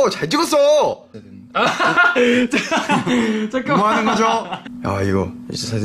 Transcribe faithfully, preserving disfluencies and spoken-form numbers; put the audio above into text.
찍었어. 잘 찍었어. 잠깐만. 뭐 하는 거죠? 야, 이거 이제 사진